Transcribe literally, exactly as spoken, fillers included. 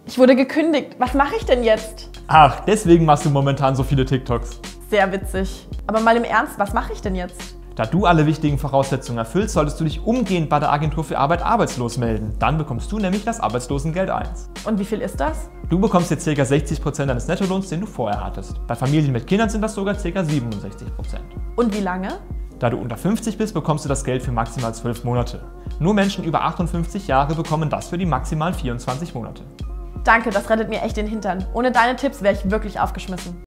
Ich wurde gekündigt. Was mache ich denn jetzt? Ach, deswegen machst du momentan so viele TikToks. Sehr witzig. Aber mal im Ernst, was mache ich denn jetzt? Da du alle wichtigen Voraussetzungen erfüllst, solltest du dich umgehend bei der Agentur für Arbeit arbeitslos melden. Dann bekommst du nämlich das Arbeitslosengeld eins. Und wie viel ist das? Du bekommst jetzt ca. sechzig Prozent deines Nettolohns, den du vorher hattest. Bei Familien mit Kindern sind das sogar ca. siebenundsechzig Prozent. Und wie lange? Da du unter fünfzig bist, bekommst du das Geld für maximal zwölf Monate. Nur Menschen über achtundfünfzig Jahre bekommen das für die maximalen vierundzwanzig Monate. Danke, das rettet mir echt den Hintern. Ohne deine Tipps wäre ich wirklich aufgeschmissen.